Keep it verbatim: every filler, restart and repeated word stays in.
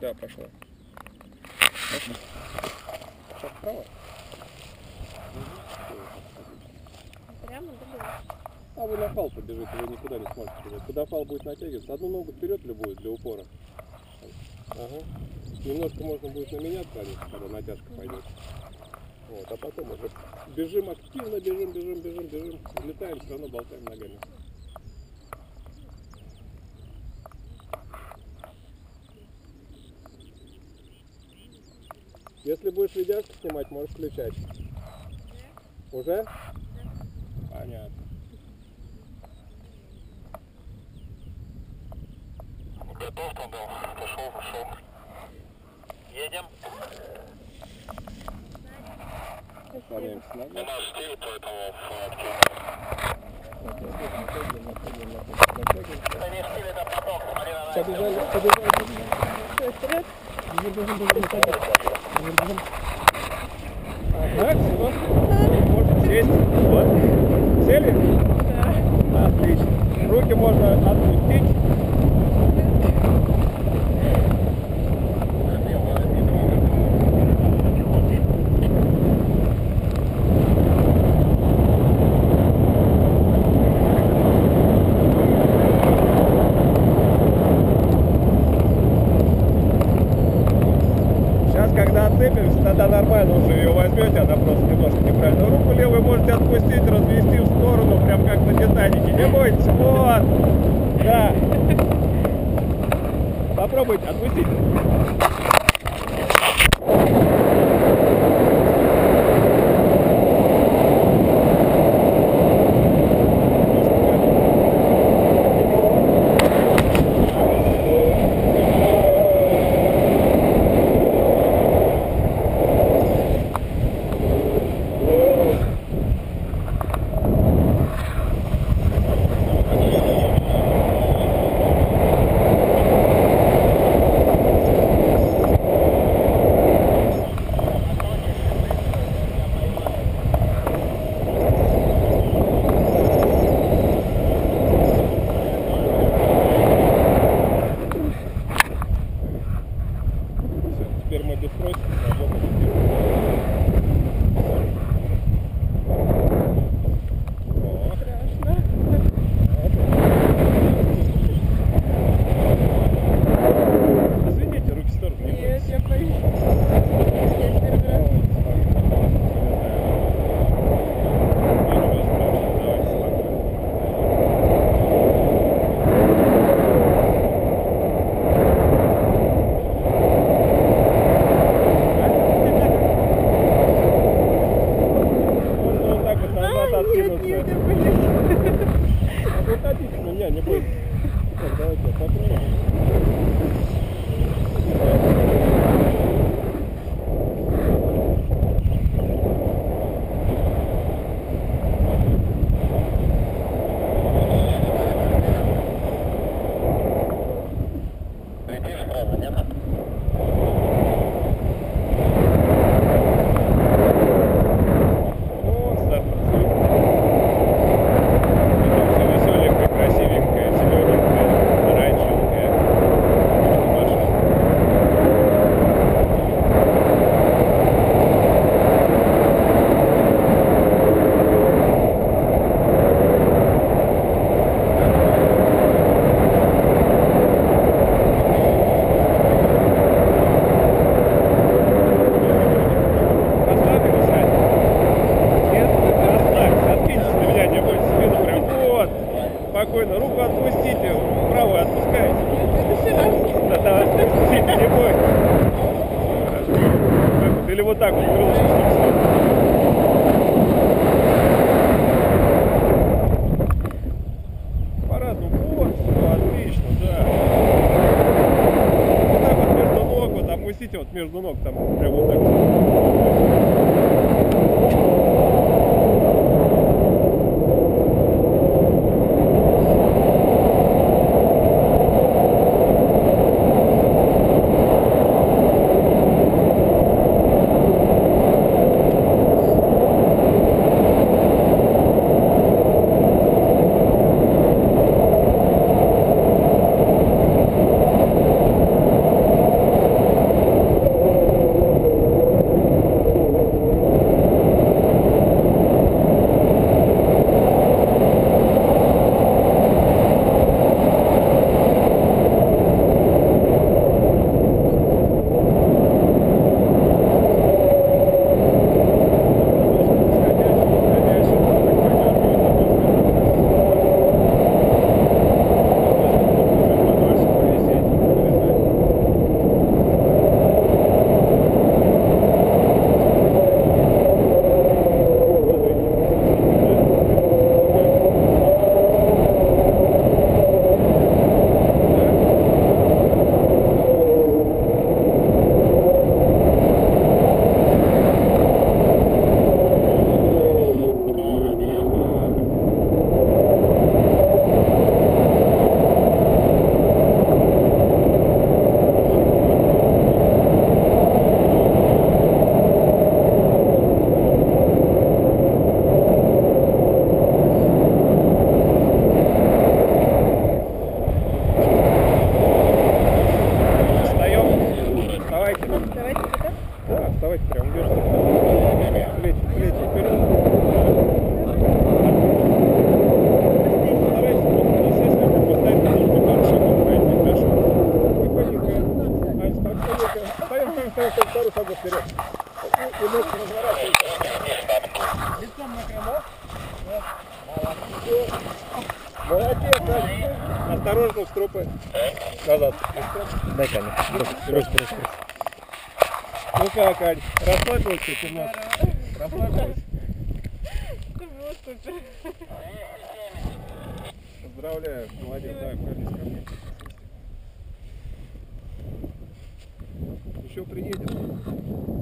Да, пошла. Пошла. Шаг вправо. Прямо добро. А вы на фал побежите, вы никуда не смотрите. Куда фал будет натягиваться, одну ногу вперед любую для упора. Ага. Немножко можно будет на меня отклониться, когда натяжка пойдет. Вот, а потом уже бежим активно, бежим, бежим, бежим, бежим. Летаем, все равно болтаем ногами. Если будешь видяшку снимать, можешь включать. Уже? Понятно. Готов, там, да. Пошел, пошел. Едем. Склоняемся У назад. нас стиль, поэтому фанатки. Это не стиль, это поток. Смотри на нас. Побежали, побежали. Все, вперед. Бежим, бежим, бежим, бежим. Бежим, бежим. Ага, все. Можно сесть. Вот. Сели? Да. Отлично. Руки можно отпустить. Когда отцепимся, тогда нормально уже ее возьмете, она просто немножко неправильно. Руку левую можете отпустить, развести в сторону, прям как на Титанике. Не бойтесь, вот, да. Попробуйте, отпустите. Теперь мы без трости работаем. Страшно. Извините, руки в сторону не Нет, бойтесь. я боюсь. Я первый раз. Можно вот так вот назад А, нет, откинуться. нет, я боюсь. Выходите на меня, не бойтесь. Так, давайте попробуем. Летишь справа, нет? Вот, старт. Все веселенькое, красивенькое, зелененькое, оранжевенькое. Машина. Расслабились, Ань? Нет? Расслабься, откиньтесь на меня, не бойтесь, спину прям. Вот. Спокойно, руку отпустите, правую отпускайте. Да, да, отпустите, не бойтесь. Так вот, или вот так вот, крылышко, чтобы встать. По-разному. Вот, все, отлично, да. Вот так вот между ног, вот опустите вот между ног, там прям вот так вот. пожалуйста, пару шагов вперед. И ножки разворачивайте. Лицом на крыло. Молодец, Ань. Осторожно, стропы. Назад. Дай камеру. Брось, брось, брось. Ну как, Ань, расслабился немножко? Расслабился? Это было супер. Поздравляю, молодец, давай, пройдись ко мне. Еще приедем.